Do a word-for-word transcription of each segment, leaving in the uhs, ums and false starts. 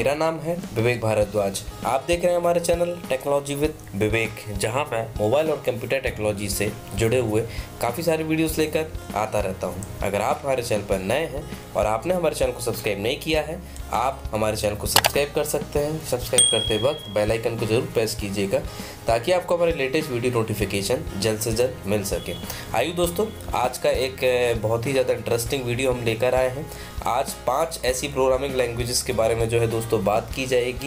मेरा नाम है विवेक भारद्वाज। आप देख रहे हैं हमारे चैनल टेक्नोलॉजी विद विवेक, जहां मैं मोबाइल और कंप्यूटर टेक्नोलॉजी से जुड़े हुए काफ़ी सारे वीडियोस लेकर आता रहता हूं। अगर आप हमारे चैनल पर नए हैं और आपने हमारे चैनल को सब्सक्राइब नहीं किया है, आप हमारे चैनल को सब्सक्राइब कर सकते हैं। सब्सक्राइब करते वक्त बेल आइकन को जरूर प्रेस कीजिएगा ताकि आपको हमारे लेटेस्ट वीडियो नोटिफिकेशन जल्द से जल्द मिल सके। आइए दोस्तों, आज का एक बहुत ही ज़्यादा इंटरेस्टिंग वीडियो हम लेकर आए हैं। आज पांच ऐसी प्रोग्रामिंग लैंग्वेजेस के बारे में जो है दोस्तों बात की जाएगी,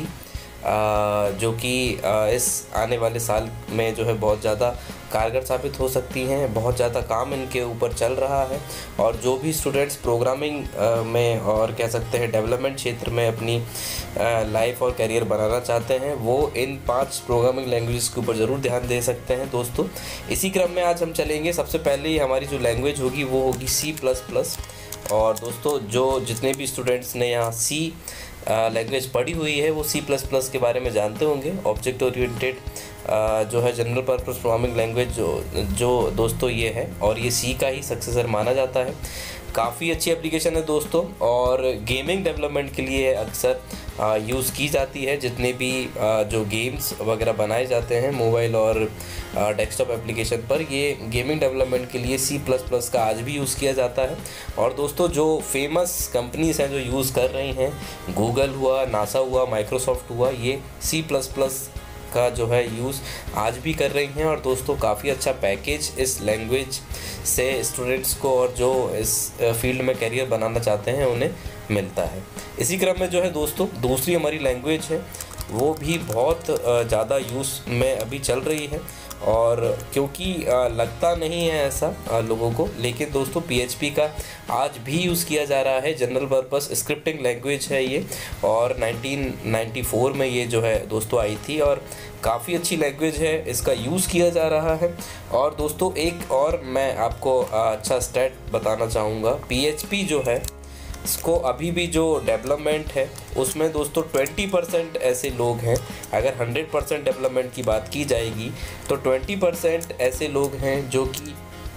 आ, जो कि इस आने वाले साल में जो है बहुत ज़्यादा कारगर साबित हो सकती हैं। बहुत ज़्यादा काम इनके ऊपर चल रहा है और जो भी स्टूडेंट्स प्रोग्रामिंग में और कह सकते हैं डेवलपमेंट क्षेत्र में अपनी लाइफ और करियर बनाना चाहते हैं, वो इन पांच प्रोग्रामिंग लैंग्वेजेस के ऊपर ज़रूर ध्यान दे सकते हैं दोस्तों। इसी क्रम में आज हम चलेंगे। सबसे पहले ही हमारी जो लैंग्वेज होगी वो होगी सी प्लस प्लस। और दोस्तों, जो जितने भी स्टूडेंट्स ने यहाँ सी लैंग्वेज पढ़ी हुई है वो सी प्लस प्लस के बारे में जानते होंगे। ऑब्जेक्ट ओरिएंटेड जो है जनरल पर्पस प्रोग्रामिंग लैंग्वेज जो जो दोस्तों ये है, और ये सी का ही सक्सेसर माना जाता है। काफ़ी अच्छी एप्लीकेशन है दोस्तों, और गेमिंग डेवलपमेंट के लिए अक्सर यूज़ की जाती है। जितने भी जो गेम्स वगैरह बनाए जाते हैं मोबाइल और डेस्कटॉप एप्लीकेशन पर, ये गेमिंग डेवलपमेंट के लिए सी प्लस प्लस का आज भी यूज़ किया जाता है। और दोस्तों, जो फेमस कंपनीज हैं जो यूज़ कर रही हैं, गूगल हुआ, नासा हुआ, माइक्रोसॉफ्ट हुआ, ये सी प्लस प्लस का जो है यूज़ आज भी कर रही हैं। और दोस्तों, काफ़ी अच्छा पैकेज इस लैंग्वेज से स्टूडेंट्स को और जो इस फील्ड में करियर बनाना चाहते हैं उन्हें मिलता है। इसी क्रम में जो है दोस्तों दूसरी हमारी लैंग्वेज है, वो भी बहुत ज़्यादा यूज़ में अभी चल रही है, और क्योंकि लगता नहीं है ऐसा लोगों को, लेकिन दोस्तों पी एच पी का आज भी यूज़ किया जा रहा है। जनरल पर्पस स्क्रिप्टिंग लैंग्वेज है ये, और नाइनटीन नाइंटी फोर में ये जो है दोस्तों आई थी, और काफ़ी अच्छी लैंग्वेज है, इसका यूज़ किया जा रहा है। और दोस्तों, एक और मैं आपको अच्छा स्टैट बताना चाहूँगा। पी एच पी जो है इसको अभी भी जो डेवलपमेंट है उसमें दोस्तों ट्वेंटी परसेंट ऐसे लोग हैं। अगर हंड्रेड परसेंट डेवलपमेंट की बात की जाएगी तो ट्वेंटी परसेंट ऐसे लोग हैं जो कि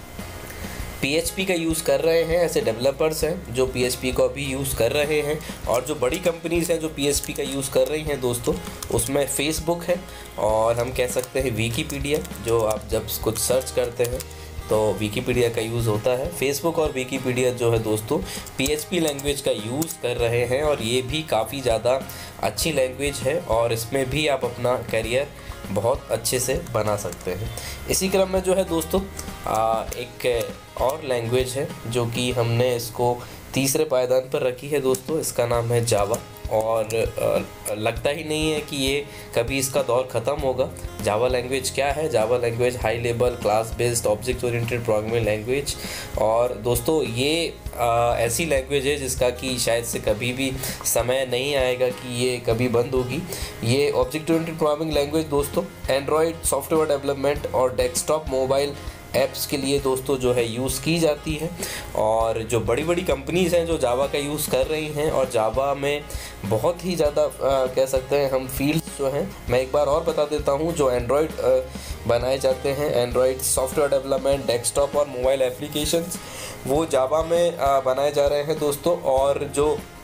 पी एच पी का यूज़ कर रहे हैं। ऐसे डेवलपर्स हैं जो पी एच पी को अभी यूज़ कर रहे हैं। और जो बड़ी कंपनीज़ हैं जो पी एच पी का यूज़ कर रही हैं दोस्तों, उसमें फेसबुक है, और हम कह सकते हैं विकीपीडिया। जो आप जब कुछ सर्च करते हैं तो विकीपीडिया का यूज़ होता है। फेसबुक और विकीपीडिया जो है दोस्तों पी एच पी लैंग्वेज का यूज़ कर रहे हैं, और ये भी काफ़ी ज़्यादा अच्छी लैंग्वेज है, और इसमें भी आप अपना करियर बहुत अच्छे से बना सकते हैं। इसी क्रम में जो है दोस्तों आ, एक और लैंग्वेज है जो कि हमने इसको तीसरे पायदान पर रखी है दोस्तों, इसका नाम है जावा। और आ, लगता ही नहीं है कि ये कभी इसका दौर ख़त्म होगा। जावा लैंग्वेज क्या है? Java language high level class based object oriented programming language. और दोस्तों, ये आ, ऐसी लैंग्वेज है जिसका कि शायद से कभी भी समय नहीं आएगा कि ये कभी बंद होगी। ये ऑब्जेक्ट ओरिएंटेड प्रोग्रामिंग लैंग्वेज दोस्तों एंड्रॉयड सॉफ्टवेयर डेवलपमेंट और डेस्कटॉप मोबाइल ऐप्स के लिए दोस्तों जो है यूज़ की जाती है। और जो बड़ी बड़ी कंपनीज़ हैं जो जावा का यूज़ कर रही हैं, और जावा में बहुत ही ज़्यादा कह सकते हैं हम फील्ड्स जो हैं, मैं एक बार और बता देता हूं। जो एंड्रॉयड बनाए जाते हैं, एंड्रॉयड सॉफ्टवेयर डेवलपमेंट, डेस्कटॉप और मोबाइल एप्लीकेशंस, वो जावा में बनाए जा रहे हैं दोस्तों। और जो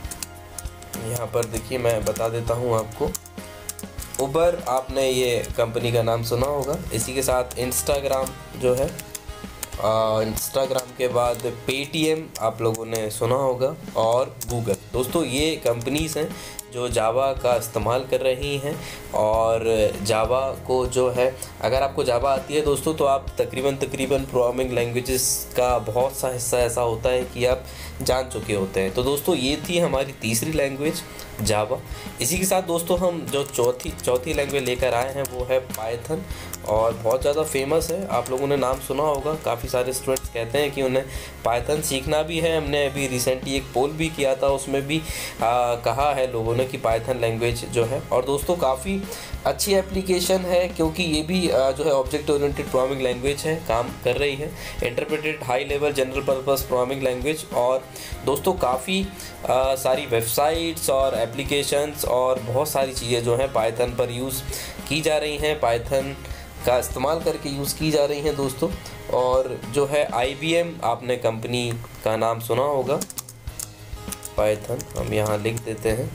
यहाँ पर देखिए मैं बता देता हूँ आपको, उबर, आपने ये कंपनी का नाम सुना होगा। इसी के साथ इंस्टाग्राम जो है, इंस्टाग्राम के बाद पेटीएम आप लोगों ने सुना होगा, और गूगल। दोस्तों, ये कंपनीज़ हैं जो जावा का इस्तेमाल कर रही हैं। और जावा को जो है, अगर आपको जावा आती है दोस्तों, तो आप तकरीबन तकरीबन प्रोग्रामिंग लैंग्वेजेस का बहुत सा हिस्सा ऐसा होता है कि आप जान चुके होते हैं। तो दोस्तों, ये थी हमारी तीसरी लैंग्वेज जावा। इसी के साथ दोस्तों हम जो चौथी चौथी लैंग्वेज लेकर आए हैं वो है पाइथन, और बहुत ज़्यादा फेमस है। आप लोगों ने नाम सुना होगा, काफ़ी सारे स्टूडेंट्स कहते हैं कि उन्हें पाइथन सीखना भी है। हमने अभी रिसेंटली एक पोल भी किया था, उसमें भी आ, कहा है लोगों ने कि पाइथन लैंग्वेज जो है, और दोस्तों काफ़ी अच्छी एप्लीकेशन है, क्योंकि ये भी आ, जो है ऑब्जेक्ट ओरिएंटेड प्रोग्रामिंग लैंग्वेज है, काम कर रही है। Interpreted high level general purpose programming language. और दोस्तों, काफ़ी सारी वेबसाइट्स और एप्लीकेशंस और बहुत सारी चीज़ें जो हैं पाइथन पर यूज़ की जा रही हैं, पाइथन का इस्तेमाल करके यूज़ की जा रही हैं दोस्तों। और जो है आई बी एम, आपने कंपनी का नाम सुना होगा, पाइथन हम यहाँ लिख देते हैं।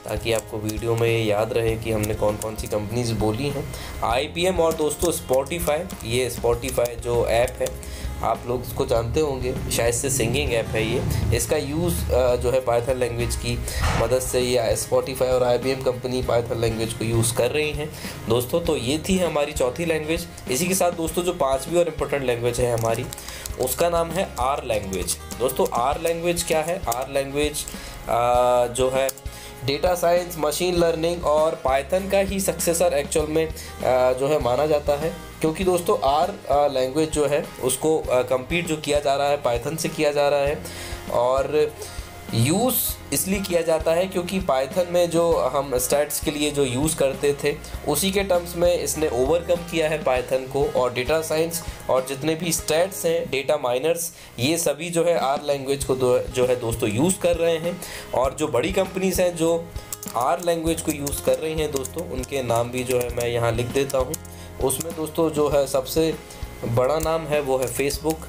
ताकि आपको वीडियो में ये याद रहे कि हमने कौन कौन सी कंपनीज बोली हैं। आई बी एम और दोस्तों स्पॉटिफाई, ये स्पॉटिफाई जो ऐप है आप लोग इसको जानते होंगे, शायद से सिंगिंग ऐप है ये। इसका यूज़ जो है पाइथन लैंग्वेज की मदद से या स्पॉटिफाई और I B M company Python language को यूज़ कर रही हैं दोस्तों। तो ये थी हमारी चौथी लैंग्वेज। इसी के साथ दोस्तों जो पांचवी और इम्पोर्टेंट लैंग्वेज है हमारी, उसका नाम है आर लैंग्वेज। दोस्तों आर लैंग्वेज क्या है? आर लैंग्वेज जो है डेटा साइंस, मशीन लर्निंग और पाइथन का ही सक्सेसर एक्चुअल में जो है माना जाता है, क्योंकि दोस्तों आर लैंग्वेज जो है उसको कंपीट जो किया जा रहा है पाइथन से किया जा रहा है, और यूज़ इसलिए किया जाता है क्योंकि पाइथन में जो हम स्टैट्स के लिए जो यूज़ करते थे उसी के टर्म्स में इसने ओवरकम किया है पाइथन को। और डेटा साइंस और जितने भी स्टैट्स हैं, डेटा माइनर्स, ये सभी जो है आर लैंग्वेज को जो है दोस्तों यूज़ कर रहे हैं। और जो बड़ी कंपनीज हैं जो आर लैंग्वेज को यूज़ कर रही हैं दोस्तों, उनके नाम भी जो है मैं यहाँ लिख देता हूँ। उसमें दोस्तों जो है सबसे बड़ा नाम है वो है फेसबुक।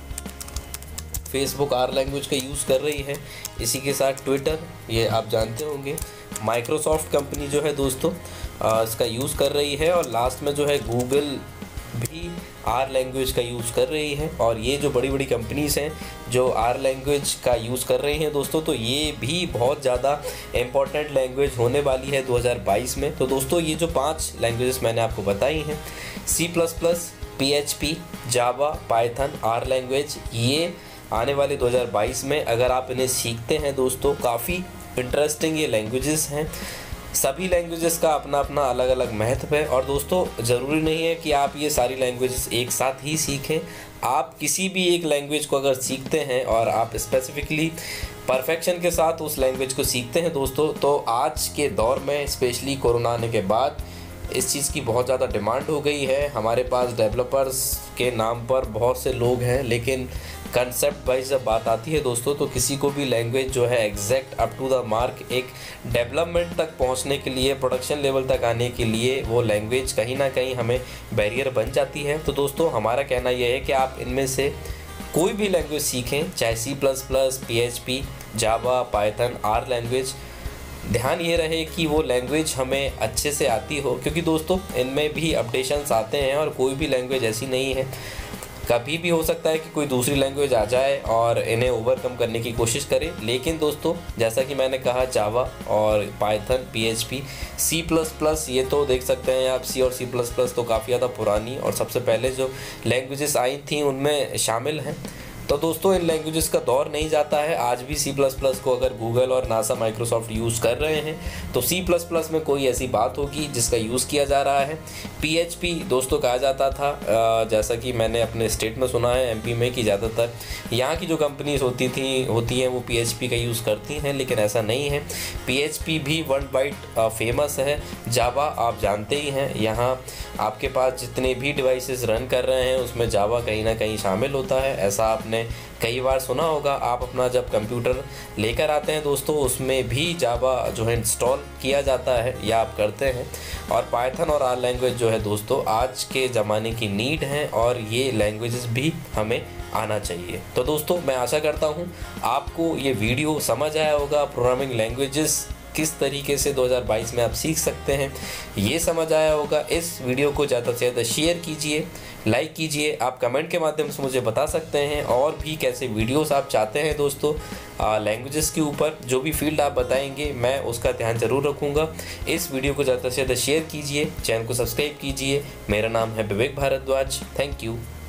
फेसबुक आर लैंग्वेज का यूज़ कर रही है। इसी के साथ ट्विटर, ये आप जानते होंगे। माइक्रोसॉफ्ट कंपनी जो है दोस्तों इसका यूज़ कर रही है। और लास्ट में जो है गूगल भी आर लैंग्वेज का यूज़ कर रही है। और ये जो बड़ी बड़ी कंपनीज़ हैं जो आर लैंग्वेज का यूज़ कर रही हैं दोस्तों, तो ये भी बहुत ज़्यादा इम्पॉर्टेंट लैंग्वेज होने वाली है दो हज़ार बाईस में। तो दोस्तों ये जो पांच लैंग्वेजेस मैंने आपको बताई हैं, C plus plus, P H P, Java, Python, R language, ये आने वाले दो हज़ार बाईस में अगर आप इन्हें सीखते हैं दोस्तों, काफ़ी इंटरेस्टिंग ये लैंग्वेजेस हैं। सभी लैंग्वेजेस का अपना अपना अलग अलग महत्व है। और दोस्तों ज़रूरी नहीं है कि आप ये सारी लैंग्वेजेस एक साथ ही सीखें। आप किसी भी एक लैंग्वेज को अगर सीखते हैं और आप स्पेसिफिकली परफेक्शन के साथ उस लैंग्वेज को सीखते हैं दोस्तों, तो आज के दौर में स्पेशली कोरोना आने के बाद इस चीज़ की बहुत ज़्यादा डिमांड हो गई है। हमारे पास डेवलपर्स के नाम पर बहुत से लोग हैं, लेकिन कंसेप्ट वाइज जब बात आती है दोस्तों, तो किसी को भी लैंग्वेज जो है exact up to the mark एक डेवलपमेंट तक पहुंचने के लिए, प्रोडक्शन लेवल तक आने के लिए वो लैंग्वेज कहीं ना कहीं हमें बैरियर बन जाती है। तो दोस्तों हमारा कहना यह है कि आप इनमें से कोई भी लैंग्वेज सीखें, चाहे C plus plus, P H P, Java, Python, R language, ध्यान ये रहे कि वो लैंग्वेज हमें अच्छे से आती हो, क्योंकि दोस्तों इनमें भी अपडेशंस आते हैं और कोई भी लैंग्वेज ऐसी नहीं है। कभी भी हो सकता है कि कोई दूसरी लैंग्वेज आ जाए और इन्हें ओवरकम करने की कोशिश करें। लेकिन दोस्तों जैसा कि मैंने कहा, जावा और Python, P H P, C plus plus, ये तो देख सकते हैं आप, सी और सी प्लस प्लस तो काफ़ी ज़्यादा पुरानी और सबसे पहले जो लैंग्वेजेस आई थी उनमें शामिल हैं। तो दोस्तों इन लैंग्वेजेस का दौर नहीं जाता है। आज भी सी प्लस प्लस को अगर गूगल और नासा, माइक्रोसॉफ्ट यूज़ कर रहे हैं, तो सी प्लस प्लस में कोई ऐसी बात होगी जिसका यूज़ किया जा रहा है। पी एच पी दोस्तों कहा जाता था, जैसा कि मैंने अपने स्टेट में सुना है, एम पी में, कि ज़्यादातर यहाँ की जो कंपनीज होती थी होती हैं वो पी एच पी का यूज़ करती हैं, लेकिन ऐसा नहीं है। पी एच पी भी वर्ल्ड वाइड फेमस है। जावा आप जानते ही हैं, यहाँ आपके पास जितने भी डिवाइसेस रन कर रहे हैं उसमें जावा कहीं ना कहीं शामिल होता है। ऐसा आपने कई बार सुना होगा। आप अपना जब कंप्यूटर लेकर आते हैं दोस्तों, उसमें भी जावा जो है इंस्टॉल किया जाता है या आप करते हैं। और पाइथन और आर लैंग्वेज जो है दोस्तों आज के ज़माने की नीड है और ये लैंग्वेजेस भी हमें आना चाहिए। तो दोस्तों मैं आशा करता हूँ आपको ये वीडियो समझ आया होगा। प्रोग्रामिंग लैंग्वेजेस किस तरीके से दो हज़ार बाईस में आप सीख सकते हैं ये समझ आया होगा। इस वीडियो को ज़्यादा से ज़्यादा शेयर कीजिए, लाइक कीजिए। आप कमेंट के माध्यम से मुझे बता सकते हैं और भी कैसे वीडियोस आप चाहते हैं दोस्तों लैंग्वेजेस के ऊपर। जो भी फील्ड आप बताएंगे मैं उसका ध्यान ज़रूर रखूँगा। इस वीडियो को ज़्यादा से ज़्यादा शेयर कीजिए, चैनल को सब्सक्राइब कीजिए। मेरा नाम है विवेक भारद्वाज। Thank you.